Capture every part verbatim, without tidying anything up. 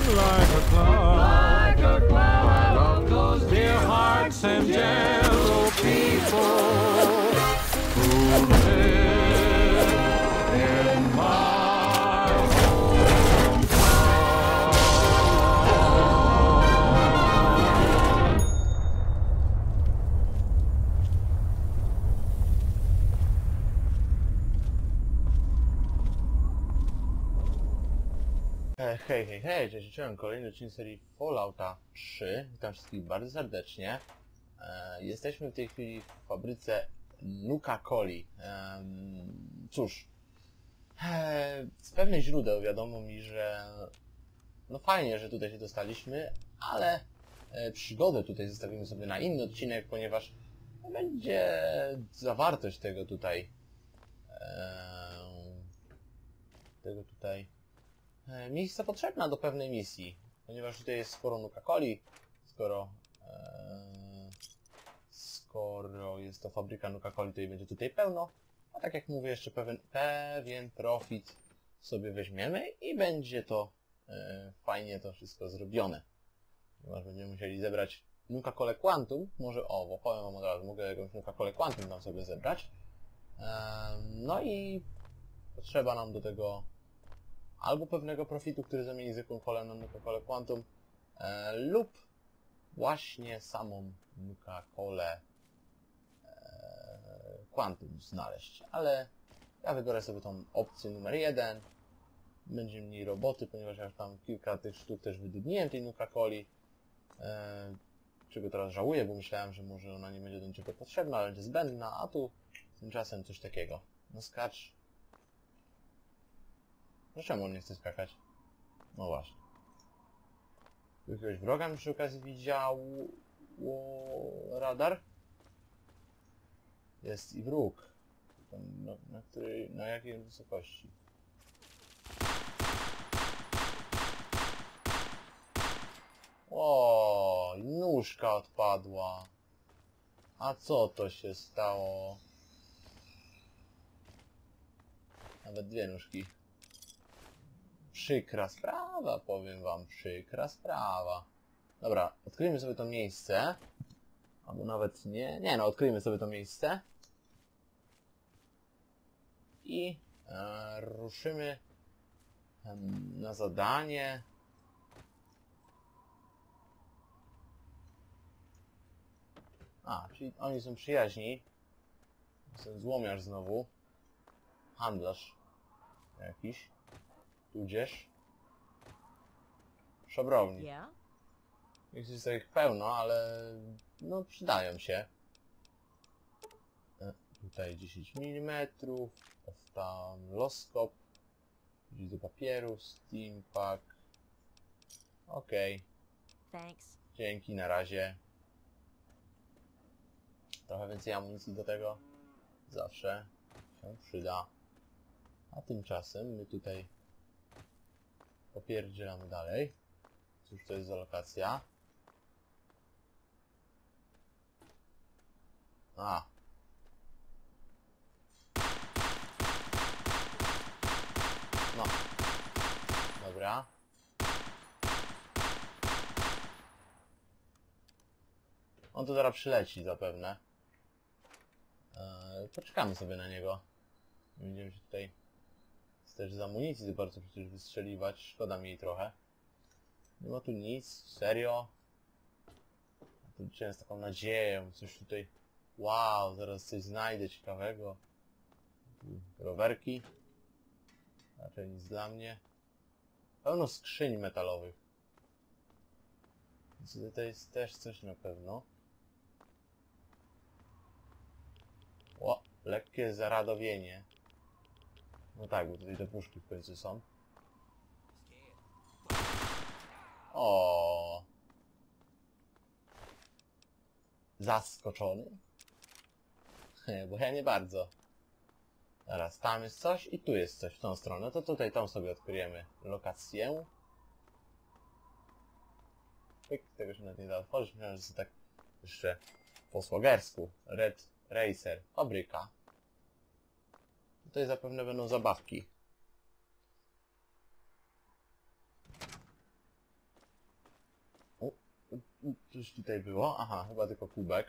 like a cloud. Like a cloud. I love those dear hearts and gentle people who live in my hometown. Hej, hej, hej, cześć, cześć, kolejny odcinek serii Fallouta trzy. Witam wszystkich bardzo serdecznie. E, jesteśmy w tej chwili w fabryce Nuka-Coli. E, cóż, e, z pewnych źródeł wiadomo mi, że no fajnie, że tutaj się dostaliśmy, ale e, przygodę tutaj zostawimy sobie na inny odcinek, ponieważ no, będzie zawartość tego tutaj e, tego tutaj miejsca potrzebna do pewnej misji, ponieważ tutaj jest sporo Nuka-Coli, skoro e, skoro jest to fabryka Nuka-Coli, to i będzie tutaj pełno, a tak jak mówię, jeszcze pewien, pewien profit sobie weźmiemy i będzie to e, fajnie to wszystko zrobione, ponieważ będziemy musieli zebrać Nuka-Colę Quantum, może o, bo powiem wam od razu, mogę jakąś Nuka-Colę Quantum tam sobie zebrać, e, no i potrzeba nam do tego albo pewnego profitu, który zamieni zwykłą kolę na Nuka-Colę Quantum, e, lub właśnie samą Nuka-Colę e, Quantum znaleźć. Ale ja wybiorę sobie tą opcję numer jeden. Będzie mniej roboty, ponieważ ja już tam kilka tych sztuk też wydudniłem tej Nuka-Coli. E, czego teraz żałuję, bo myślałem, że może ona nie będzie do niczego potrzebna, ale będzie zbędna, a tu tymczasem coś takiego. No skacz. No czemu on nie chce skakać? No właśnie. Jakiegoś wroga mi przy okazji widział radar? Jest i wróg. No, na której, na jakiej wysokości? O, nóżka odpadła. A co to się stało? Nawet dwie nóżki. Przykra sprawa, powiem wam, przykra sprawa. Dobra, odkryjmy sobie to miejsce. Albo nawet nie, nie no, odkryjmy sobie to miejsce. I e, ruszymy e, na zadanie. A, czyli oni są przyjaźni. Jestem złomiarz znowu. Handlarz jakiś. Tudzież szabrowni. Yeah. Jest ich pełno, ale no przydają się. E, tutaj dziesięć milimetrów, tam loskop, gdzieś do papieru, steam pack. Okej. Thanks. Dzięki, na razie. Trochę więcej amunicji do tego zawsze się przyda. A tymczasem my tutaj popierdzielamy dalej. Cóż to jest za lokacja? A. No. Dobra. On tu zaraz przyleci zapewne. Eee, poczekamy sobie na niego. Będziemy się tutaj też z amunicji za bardzo przecież wystrzeliwać. Szkoda mi jej trochę. Nie ma tu nic, serio. Tu liczyłem z taką nadzieją, coś tutaj. Wow, zaraz coś znajdę ciekawego. Rowerki. Raczej nic dla mnie. Pełno skrzyń metalowych. Więc tutaj jest też coś na pewno. O, lekkie zaradowienie. No tak, bo tutaj te puszki w końcu są. O. Zaskoczony? Bo ja nie bardzo. Teraz tam jest coś i tu jest coś w tą stronę. To tutaj tą sobie odkryjemy lokację. Pyk, tego się nawet nie da otworzyć. Myślałem, że to tak jeszcze po słogersku. Red Racer. Fabryka. Tutaj zapewne będą zabawki. Coś tutaj było? Aha, chyba tylko kubek.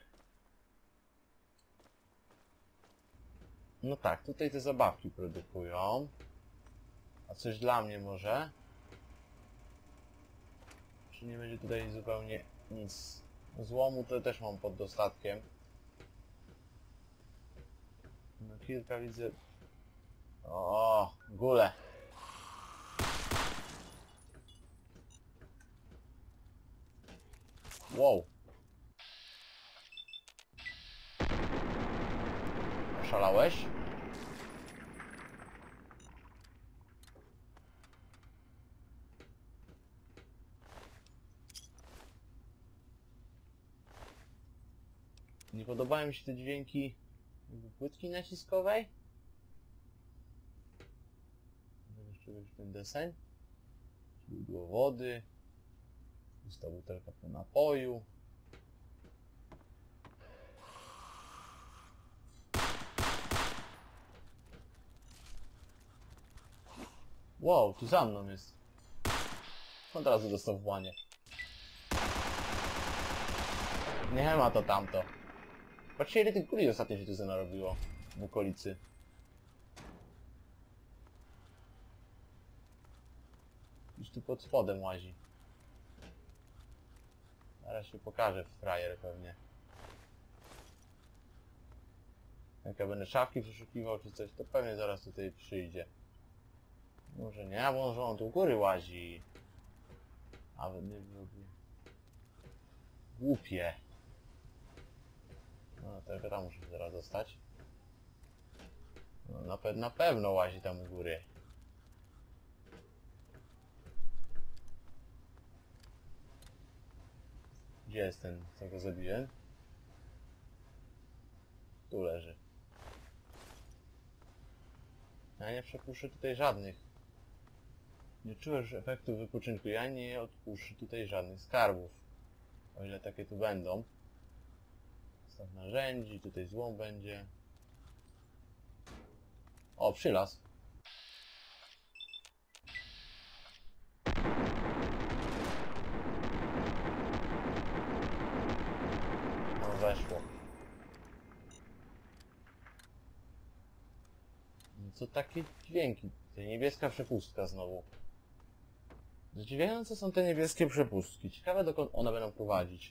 No tak, tutaj te zabawki produkują. A coś dla mnie może? Czy nie będzie tutaj zupełnie nic? Złomu to też mam pod dostatkiem. No kilka widzę... O, góle. Wow. Oszalałeś? Nie podobają mi się te dźwięki płytki naciskowej? Jest czegoś w ten deseń? Źródło wody. Pusta butelka po napoju. Wow, tu za mną jest. Od razu dostał w łanie. Nie ma to tamto. Patrzcie, ile tych kuli ostatnio się tu narobiło w okolicy. Już tu pod spodem łazi. Zaraz się pokaże frajer pewnie. Jak ja będę szafki przeszukiwał czy coś, to pewnie zaraz tutaj przyjdzie. Może nie, bo może on tu u góry łazi. A nie byłoby... Głupie. No tego tam muszę zaraz dostać. No, na, pe na pewno łazi tam u góry. Gdzie jest ten, co go zabiłem? Tu leży. Ja nie przepuszczę tutaj żadnych. Nie czuję już efektu wypoczynku. Ja nie odpuszczę tutaj żadnych skarbów. O ile takie tu będą. Staw narzędzi, tutaj złom będzie. O, przylas. No weszło. No co takie dźwięki? To niebieska przepustka znowu. Zdziwiające są te niebieskie przepustki. Ciekawe, dokąd one będą prowadzić.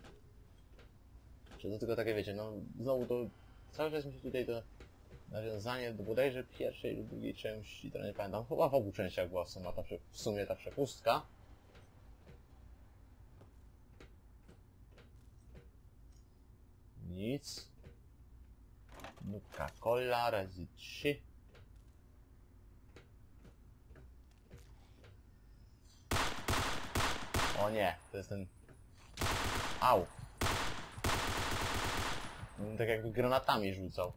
Czy to tylko takie, wiecie, no znowu to... Cały czas mi się tutaj to nawiązanie do bodajże pierwszej lub drugiej części, to nie pamiętam. Chyba w obu częściach była w sumie ta, w sumie ta przepustka. Nic. Nuka-Cola razy trzy. O nie, to jest ten... Au. Tak jakby granatami rzucał.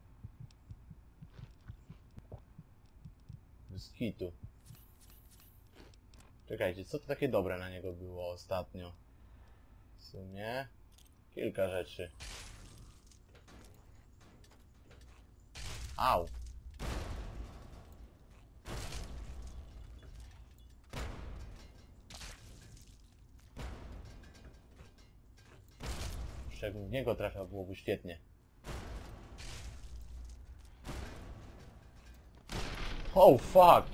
Z kitu. Czekajcie, co to takie dobre na niego było ostatnio? W sumie... Kilka rzeczy. Au. Jakbym w niego trafiał, byłoby świetnie. Oh fuck!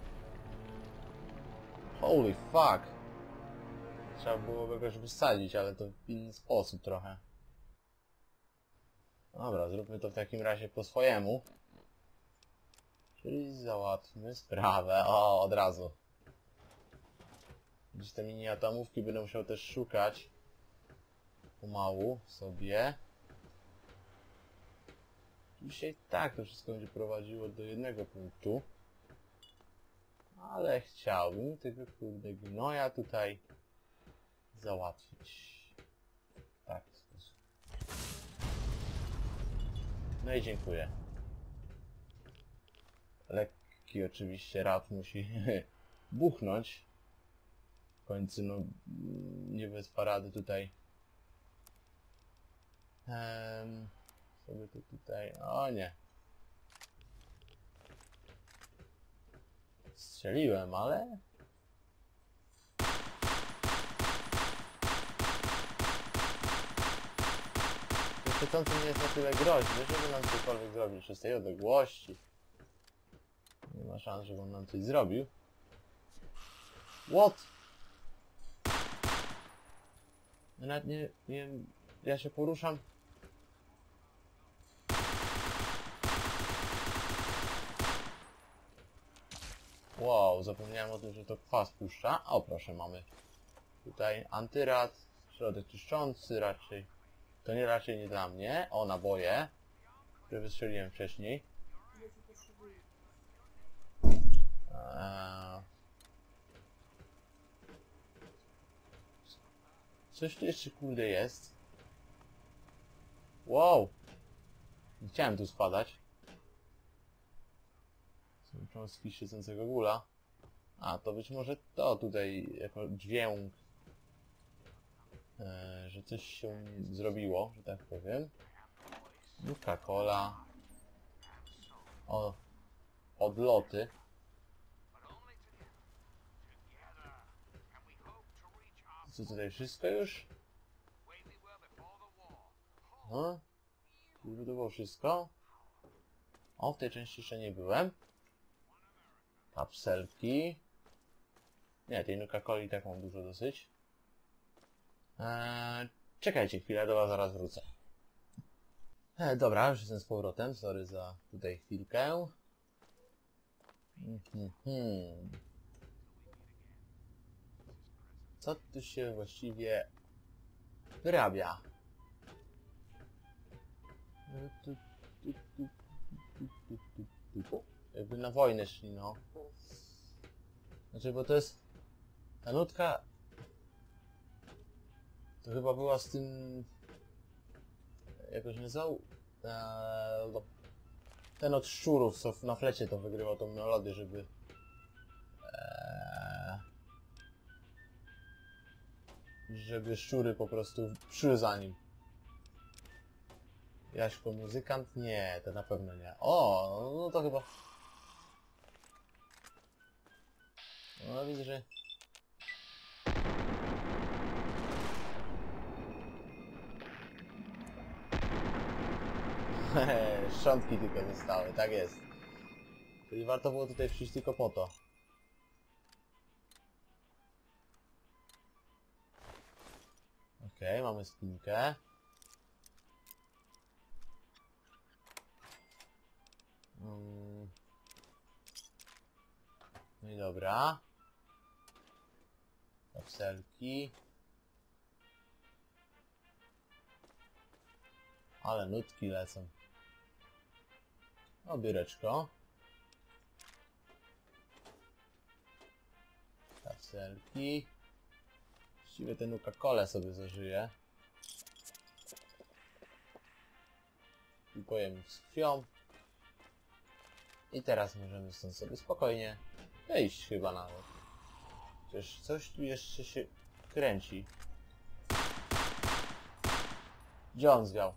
Holy fuck! Trzeba byłoby go wysadzić, ale to w inny sposób trochę. Dobra, zróbmy to w takim razie po swojemu. Czyli załatwmy sprawę. O, od razu. Gdzieś te mini atomówki będę musiał też szukać. Pomału sobie. Oczywiście i tak to wszystko będzie prowadziło do jednego punktu. Ale chciałbym tego kurde gnoja tutaj załatwić. Tak, w sposób. No i dziękuję. Lekki oczywiście rad musi buchnąć. W końcu no nie bez parady tutaj. Um, sobie to tutaj... O nie. Strzeliłem, ale... świecący nie jest na tyle groźny, żeby nam cokolwiek zrobić z tej odległości. Nie ma szans, żeby on nam coś zrobił. What? Ja nawet nie, nie wiem, ja się poruszam. Wow, zapomniałem o tym, że to kwas puszcza. O, proszę, mamy tutaj antyrad, środek czyszczący raczej. To nie raczej nie dla mnie. O, naboje, które wystrzeliłem wcześniej. Eee... Coś tu jeszcze kurde jest. Wow! Nie chciałem tu spadać. Są cząstki świecącego gula. A, to być może to tutaj jako dźwięk, e, że coś się zrobiło, że tak powiem. Coca-Cola. O, odloty. Co tutaj wszystko już? No, już to było wszystko. O, w tej części jeszcze nie byłem. Kapselki. Nie, tej Coca-Coli tak mam dużo dosyć. Eee, czekajcie chwilę, do was zaraz wrócę. E, dobra, już jestem z powrotem. Sorry za tutaj chwilkę. Hmm, hmm. Co tu się właściwie wyrabia? Jakby na wojnę szli, no. Znaczy, bo to jest... Ta nutka... To chyba była z tym... Jakoś nazywał? Eee, ten od szczurów, co na flecie to wygrywał tą melodię, żeby... Eee, żeby szczury po prostu szły za nim. Jaśko muzykant? Nie, to na pewno nie. O, no to chyba... No widzę, że... Szczątki tylko zostały, tak jest. Czyli warto było tutaj przyjść tylko po to. Okej, okay, mamy spinkę. Hmm. No i dobra. Kapselki. Ale nutki lecą. O, biureczko. Kapselki. Właściwie ten Coca-Colę sobie zażyję. I pojem z krwią. I teraz możemy stąd sobie spokojnie wyjść chyba nawet. Przecież coś tu jeszcze się kręci. Gdzie on zwiał?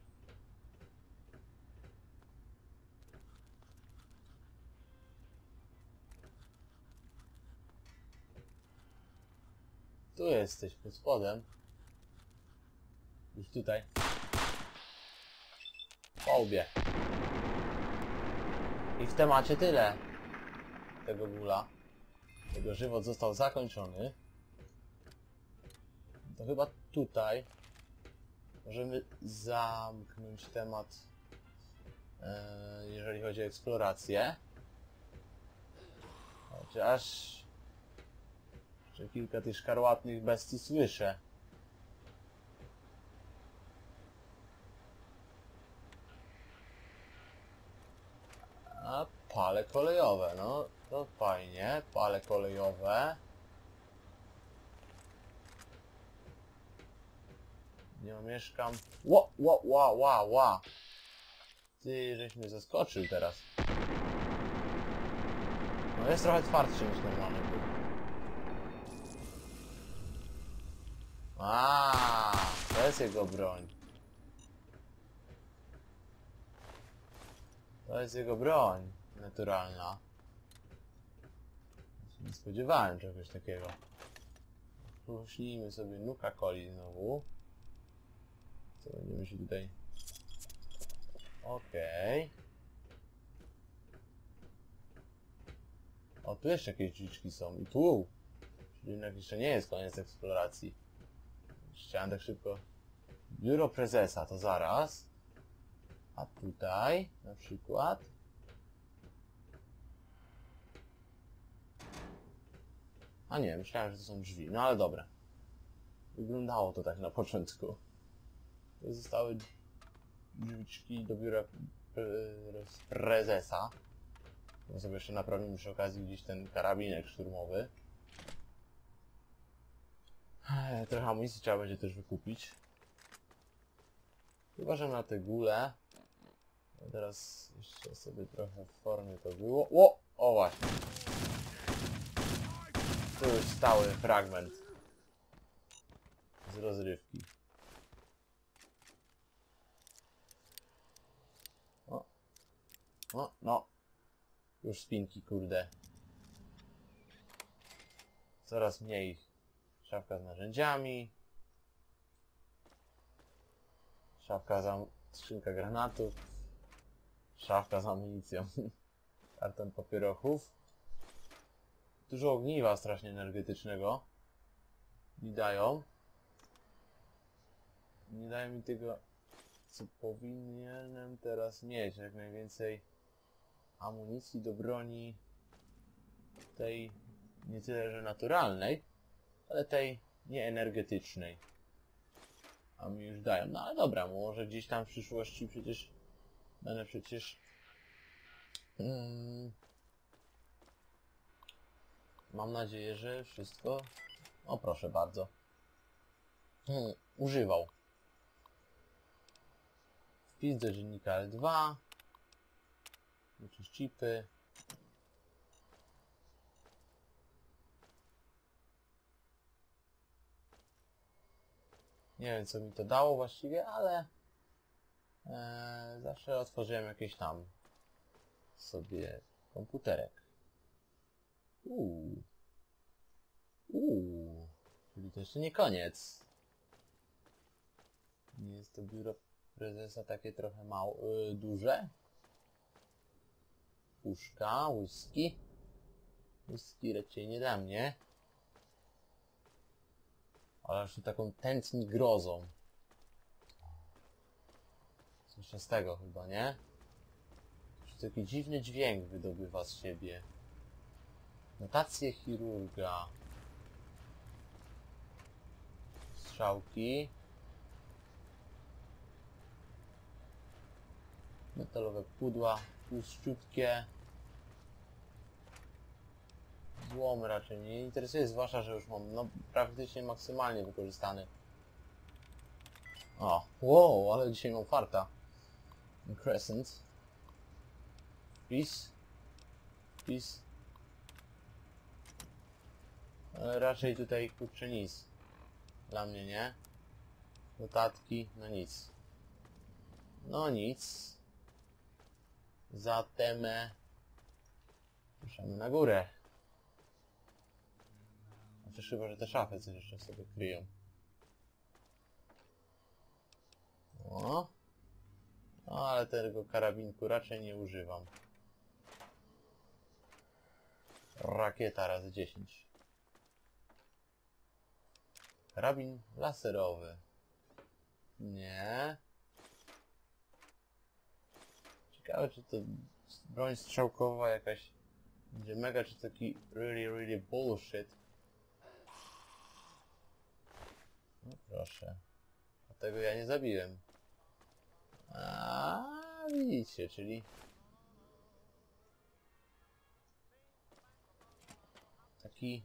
Tu jesteś, pod spodem. Już tutaj. Po łbie. I w temacie tyle tego gula. Jego żywot został zakończony. To chyba tutaj możemy zamknąć temat, e, jeżeli chodzi o eksplorację. Chociaż jeszcze kilka tych szkarłatnych bestii słyszę. A pale kolejowe, no to fajnie, pale kolejowe. Nie mieszkam. Ło, ło, ła, ła, ła. Ty, żeś mnie zaskoczył teraz. No jest trochę twardszy niż normalny był. A, to jest jego broń. To jest jego broń naturalna. Nie spodziewałem czegoś takiego. Poślijmy sobie Coca-Coli znowu. Co będziemy się tutaj Okej. O, tu jeszcze jakieś drzwiczki są. I tu! Czyli jednak jeszcze nie jest koniec eksploracji. Chciałem tak szybko. Biuro prezesa, to zaraz. A tutaj na przykład. A nie, myślałem, że to są drzwi. No ale dobra. Wyglądało to tak na początku. To zostały drzwiczki do biura pre prezesa. No sobie jeszcze naprawimy przy okazji gdzieś ten karabinek szturmowy. Trochę amunicji trzeba będzie też wykupić. Chyba, że na te gule. No teraz jeszcze sobie trochę w formie to było. O! O właśnie. To już stały fragment z rozrywki. O. O, no. Już spinki, kurde. Coraz mniej. Szafka z narzędziami. Szafka za... skrzynka granatów. Szafka z amunicją. Karton papierochów. Dużo ogniwa strasznie energetycznego. Mi dają. Nie dają mi tego, co powinienem teraz mieć. Jak najwięcej amunicji do broni. Tej nie tyle, że naturalnej, ale tej nieenergetycznej. A mi już dają. No ale dobra, może gdzieś tam w przyszłości przecież będę przecież hmm, mam nadzieję, że wszystko, o proszę bardzo, hmm, używał. Wpis do dziennika L dwa, jakieś chipy. Nie wiem, co mi to dało właściwie, ale e, zawsze otworzyłem jakieś tam sobie komputerek. Uuu. Uuu. Czyli to jeszcze nie koniec. Nie jest to biuro prezesa takie trochę mało, yy, duże. Puszka, whisky. Whisky raczej nie dla mnie. Ale już taką tętni grozą. Coś z tego chyba, nie? Czy taki dziwny dźwięk wydobywa z siebie. Notacje chirurga. Strzałki. Metalowe pudła, tłuszczutkie. Złom raczej mnie nie interesuje, zwłaszcza, że już mam no, praktycznie maksymalnie wykorzystany. O, wow, ale dzisiaj mam farta. Crescent. Peace. Peace. Ale raczej tutaj kurczę nic. Dla mnie nie. Notatki, no nic. No nic. Zatem ruszamy na górę. Chociaż chyba, że te szafy coś jeszcze sobie kryją. O. No, ale tego karabinku raczej nie używam. Rakieta razy dziesięć. Karabin laserowy. Nie. Ciekawe, czy to broń strzałkowa jakaś będzie mega, czy taki really, really bullshit. No proszę. A tego ja nie zabiłem. A widzicie, czyli taki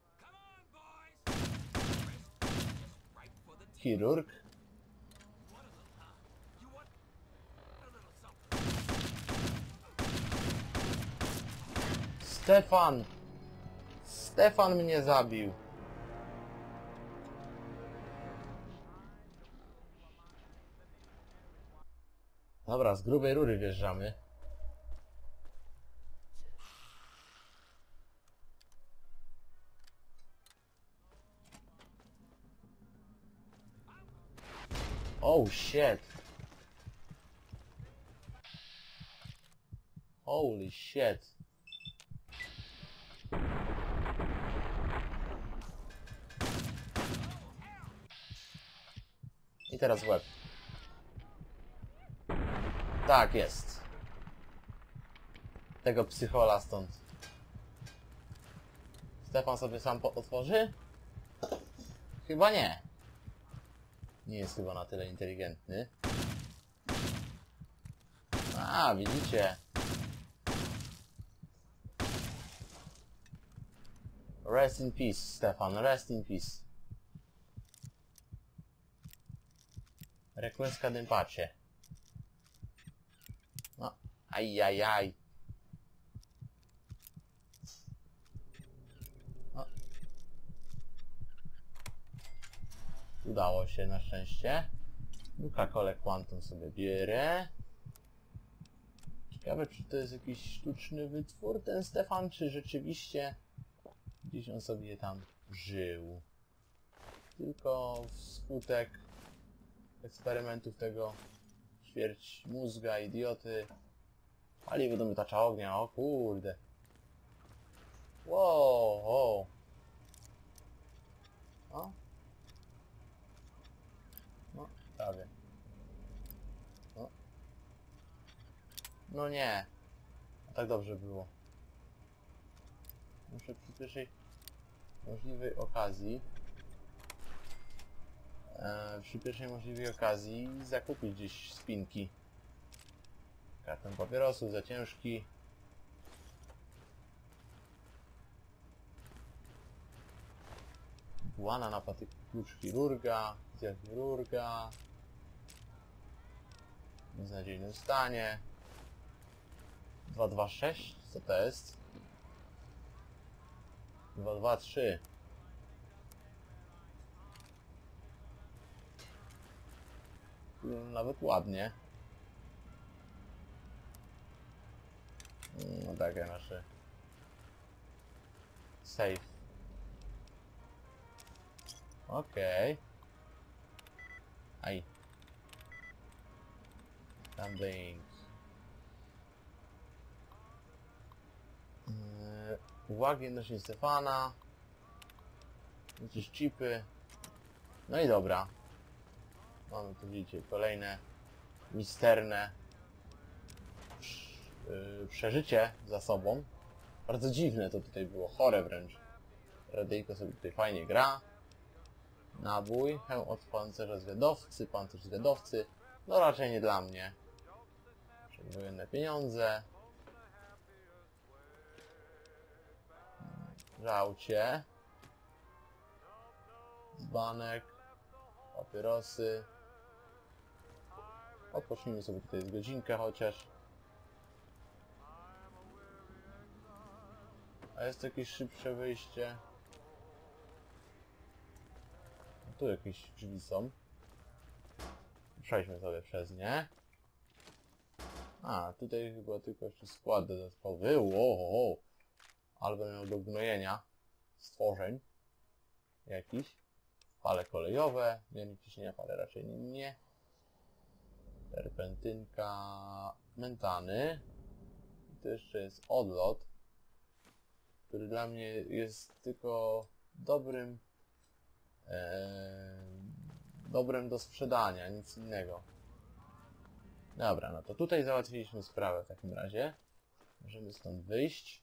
chirurg. Stefan! Stefan mnie zabił. Dobra, z grubej rury wjeżdżamy. Oh shit. Holy shit. I teraz w łeb. Tak jest. Tego psychola stąd. Stefan sobie sam otworzy? Chyba nie. Nie jest chyba na tyle inteligentny. A, widzicie. Rest in peace, Stefan. Rest in peace. Requesca in pace. No, ajajaj. No. Udało się na szczęście. Coca-Cola Quantum sobie bierę. Ciekawe, czy to jest jakiś sztuczny wytwór, ten Stefan, czy rzeczywiście gdzieś on sobie tam żył. Tylko wskutek eksperymentów tego ćwierć mózga, idioty. Paliwo do mytacza ognia, o kurde. Wow, wow. O. No, prawie. No. No nie. A tak dobrze było. Muszę przy pierwszej możliwej okazji e, przy pierwszej możliwej okazji zakupić gdzieś spinki. Karton papierosów za ciężki. Błana na patyk klucz chirurga, zjad chirurga. W beznadziejnym stanie. dwa dwa sześć? Co to jest? dwa dwa trzy. Nawet ładnie. No takie nasze save. Okej. Okay. Aj. Something. Yy, uwagi odnośnie Stefana. Jakieś chipy. No i dobra. Mamy tu, widzicie, kolejne misterne yy, przeżycie za sobą. Bardzo dziwne to tutaj było, chore wręcz. Radyjko sobie tutaj fajnie gra. Nabój, hełm od pancerza zwiadowcy, pancerz zwiadowcy. No raczej nie dla mnie. Przedwojenne pieniądze. Żałcie. Dzbanek. Papierosy. Odpocznijmy sobie tutaj z godzinkę chociaż. A jest jakieś szybsze wyjście? Tu jakieś drzwi są. Przejdźmy sobie przez nie. A, tutaj chyba tylko jeszcze skład dodatkowy. Wow, albo miał do gnojenia stworzeń jakiś. Fale kolejowe, miernik ciśnienia fale raczej nie. Terpentynka, mentany. I to jeszcze jest odlot, który dla mnie jest tylko dobrym e, dobrem do sprzedania, nic innego. Dobra, no to tutaj załatwiliśmy sprawę w takim razie. Możemy stąd wyjść.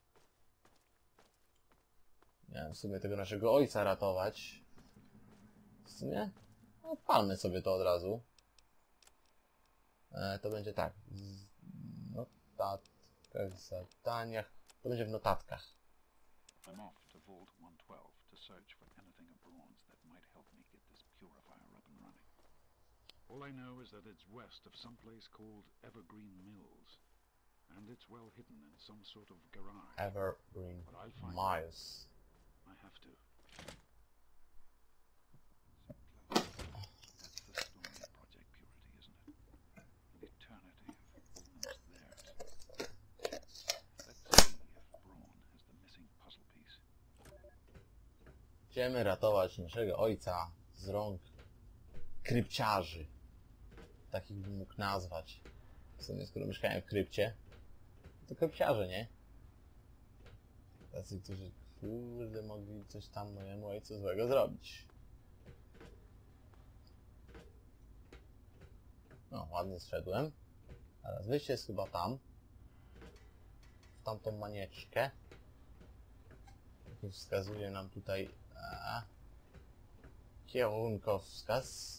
Miałem w sumie tego naszego ojca ratować. W sumie? No, odpalmy sobie to od razu. E, to będzie tak. W notatkach, w zadaniach. To będzie w notatkach. I'm off to Vault one twelve to search for anything of bronze that might help me get this purifier up and running. All I know is that it's west of some place called Evergreen Mills, and it's well hidden in some sort of garage. Evergreen But I'll find Miles. it. I have to. That's the story of Project Purity, isn't it? An eternity of almost theirs. Let's see if Braun has the missing puzzle piece. Idziemy ratować naszego ojca z rąk krypciarzy. Takich bym mógł nazwać. W sumie, skoro mieszkałem w krypcie, To kopciarze, nie? Tacy, którzy kurde mogli coś tam mojemu ojcu złego zrobić. No, ładnie zszedłem. Teraz wyjście jest chyba tam. W tamtą manieczkę. Jak wskazuje nam tutaj a, kierunkowskaz.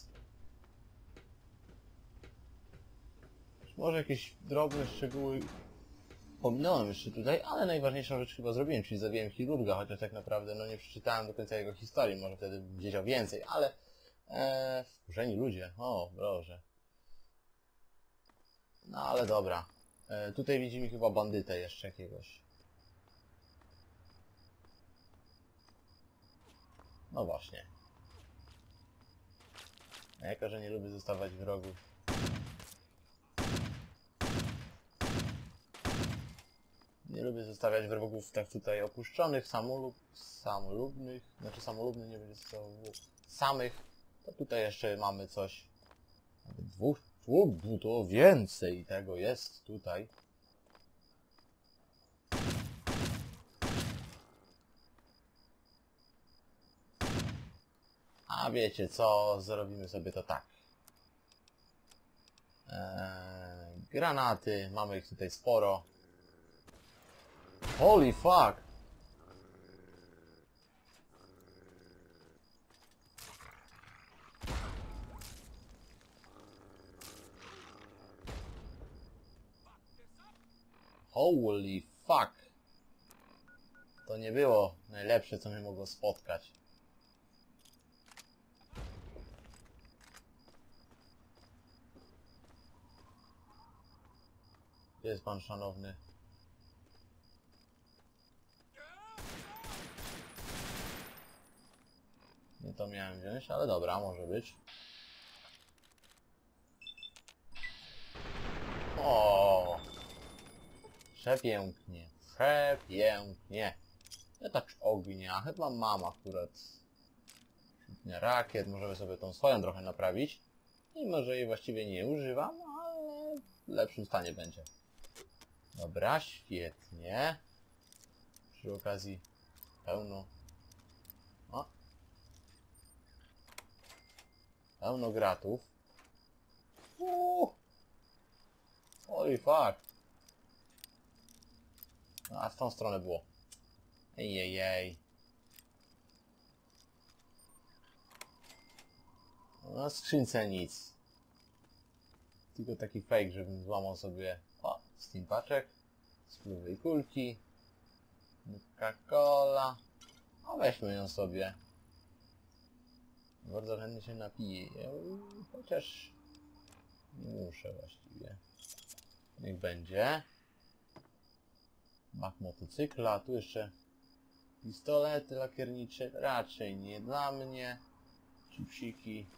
Może jakieś drobne szczegóły pominąłem jeszcze tutaj, ale najważniejszą rzecz chyba zrobiłem, czyli zabiłem chirurga, chociaż tak naprawdę no nie przeczytałem do końca jego historii, może wtedy bym wiedział więcej, ale e, wkurzeni ludzie, o Boże. No ale dobra. E, tutaj widzimy chyba bandytę jeszcze jakiegoś. No właśnie. A jako, że nie lubię zostawać wrogów. Nie lubię zostawiać wrogów tak tutaj opuszczonych, samolub, samolubnych, znaczy samolubny nie będzie został samych. To tutaj jeszcze mamy coś. Nawet dwóch, dwóch, to więcej tego jest tutaj. A wiecie co, zrobimy sobie to tak. Eee, granaty, mamy ich tutaj sporo. Holy fuck! Holy fuck! To nie było najlepsze, co mnie mogło spotkać. Gdzie jest pan szanowny? Nie to miałem wziąć, ale dobra, może być. O, przepięknie, przepięknie. Nie tak ognia, chyba mam akurat rakiet, możemy sobie tą swoją trochę naprawić. Mimo, że jej właściwie nie używam, ale w lepszym stanie będzie. Dobra, świetnie. Przy okazji pełno... O. Pełno gratów. Uuu. Holy fuck. A w tą stronę było. Ejejej. Na skrzynce nic. Tylko taki fake, żebym złamał sobie... O, Steam paczek. Spluwej kulki. Coca-Cola. A weźmy ją sobie. Bardzo chętnie się napiję. Chociaż... nie muszę właściwie. Niech będzie. Bak motocykla. Tu jeszcze... pistolety lakiernicze. Raczej nie dla mnie. Chipsiki.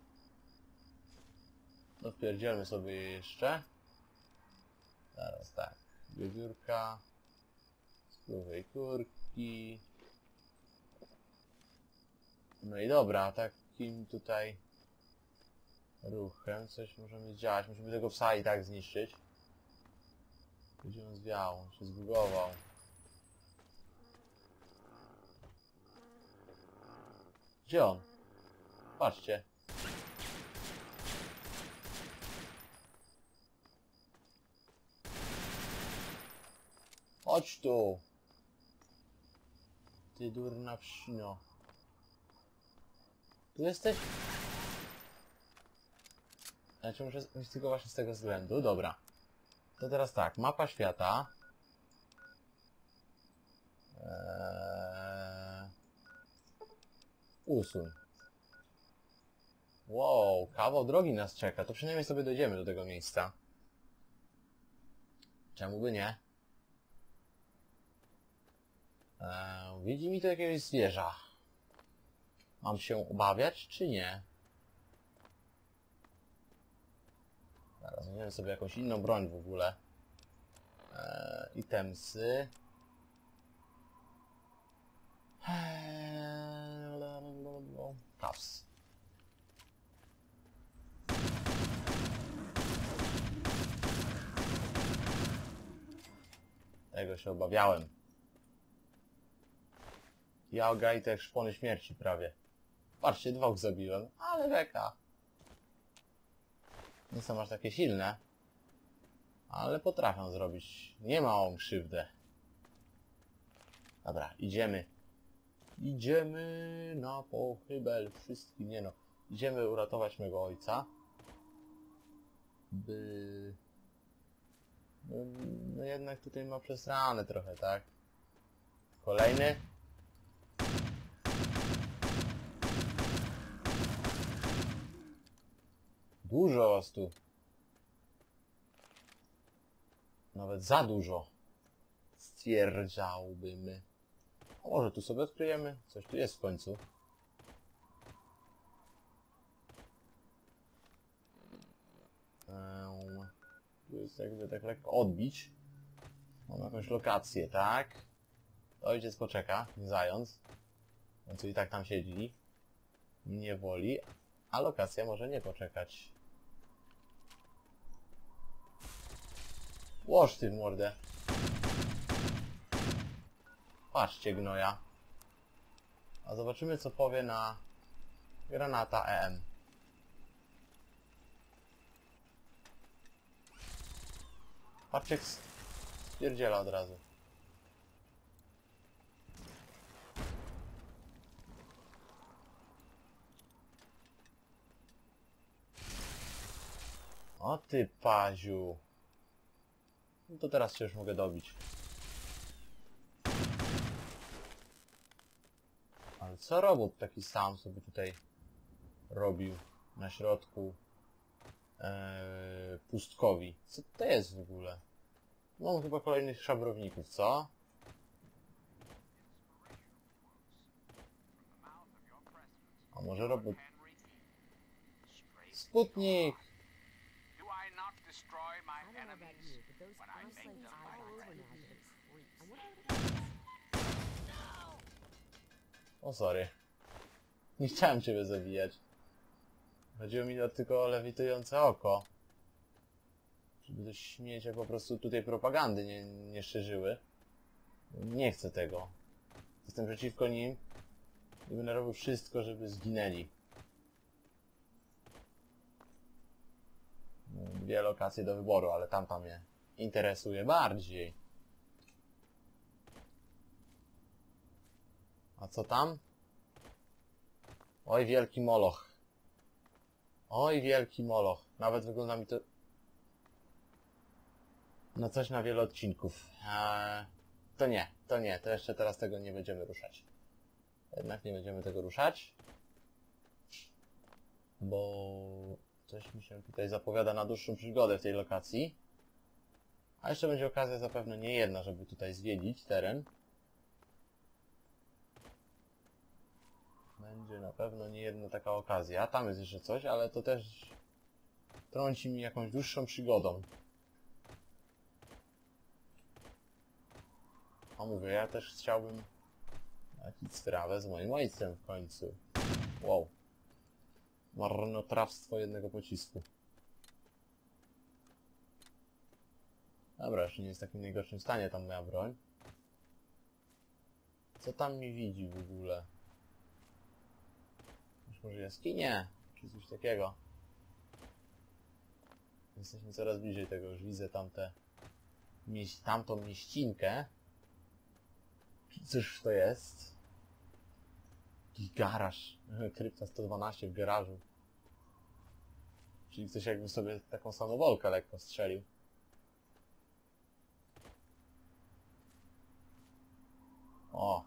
No wpierdzielmy sobie jeszcze. Teraz tak. Wiewiórka. Spluwej kurki. No i dobra, takim tutaj ruchem coś możemy zdziałać. Musimy tego psa i tak zniszczyć. Gdzie on zwiał? On się zbugował. Gdzie on? Patrzcie. Chodź tu. Ty durna psino. Tu jesteś? Znaczy muszę być tylko właśnie z tego względu. Dobra. To teraz tak. Mapa świata. Eee... Usuń. Wow, kawał drogi nas czeka. To przynajmniej sobie dojdziemy do tego miejsca. Czemu by nie? Eee, widzi mi to jakiegoś zwierza. Mam się obawiać, czy nie? Zaraz weźmiemy sobie jakąś inną broń w ogóle. Eee, itemsy. Eee, cuffs. Tego się obawiałem. Ja ograj te szpony śmierci prawie. Patrzcie, dwóch zabiłem, ale beka. Nie są aż takie silne. Ale potrafią zrobić niemałą krzywdę. Dobra, idziemy. Idziemy na pochybel wszystkim, nie no. Idziemy uratować mego ojca. By... No, no jednak tutaj ma przesrane trochę, tak? Kolejny. Dużo was tu. Nawet za dużo. Stwierdzałbym. A może tu sobie odkryjemy? Coś tu jest w końcu. Eee, tu jest jakby tak lekko odbić. Mam jakąś lokację, tak? Ojciec poczeka, nie zając. On co i tak tam siedzi. Nie woli. A lokacja może nie poczekać. Łoż ty w mordę. Patrzcie, gnoja. A zobaczymy, co powie na granata E M. Patrzcie, jak spierdziela od razu. O ty, paziu. No to teraz się już mogę dobić. Ale co robot taki sam sobie tutaj robił na środku ee, pustkowi? Co to jest w ogóle? Mam chyba kolejnych szabrowników, co? A może robot... Sputnik! O, sorry. Nie chciałem ciebie zabijać. Chodziło mi tylko o lewitujące oko. Żeby te śmiecie po prostu tutaj propagandy nie, nie szerzyły. Nie chcę tego. Jestem przeciwko nim i będę robił wszystko, żeby zginęli. Dwie lokacje do wyboru, ale tamta mnie interesuje bardziej. A co tam? Oj, wielki moloch. Oj, wielki moloch. Nawet wygląda mi to... No coś na wiele odcinków. Eee, to nie, to nie. To jeszcze teraz tego nie będziemy ruszać. Jednak nie będziemy tego ruszać. Bo... coś mi się tutaj zapowiada na dłuższą przygodę w tej lokacji. A jeszcze będzie okazja zapewne nie jedna, żeby tutaj zwiedzić teren. Będzie na pewno nie jedna taka okazja. Tam jest jeszcze coś, ale to też trąci mi jakąś dłuższą przygodą. A mówię, ja też chciałbym napić sprawę z moim ojcem w końcu. Wow. Marnotrawstwo jednego pocisku. Dobra, jeszcze nie jest w takim najgorszym stanie tam moja broń. Co tam mi widzi w ogóle? Już może jaskinie? Czy coś takiego? Jesteśmy coraz bliżej tego, już widzę tamte... Mieś... tamtą mieścinkę. Cóż to jest? Jakiś garaż. Krypta sto dwanaście w garażu. Czyli ktoś jakby sobie taką samowolkę lekko strzelił. O!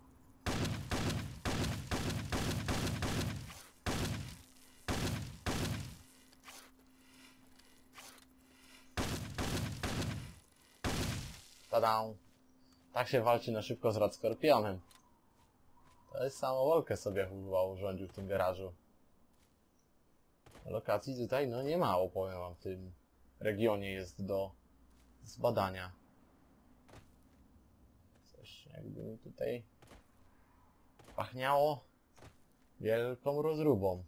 Tada! Tak się walczy na szybko z Radskorpionem. To jest samowolkę sobie chyba urządził w tym garażu. Lokacji tutaj no nie mało, powiem wam, w tym regionie jest do zbadania. Coś jakby mi tutaj pachniało wielką rozróbą.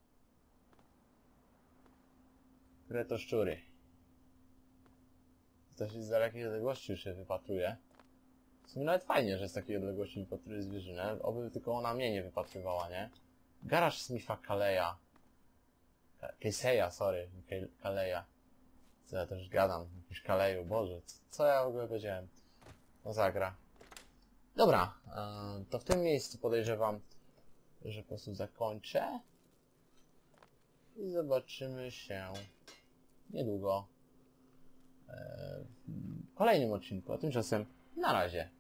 Kretoszczury. dość z dalekiej odległości już się wypatruje. W sumie nawet fajnie, że z takiej odległości wypatruje zwierzynę. Oby tylko ona mnie nie wypatrywała, nie? Garaż Smitha Kaleja. Caseya, sorry. Kaleja. Co ja też gadam? Jakiś Kaleju, Boże. Co ja w ogóle powiedziałem? No zagra. Dobra, to w tym miejscu podejrzewam, że po prostu zakończę. I zobaczymy się niedługo w kolejnym odcinku. A tymczasem na razie.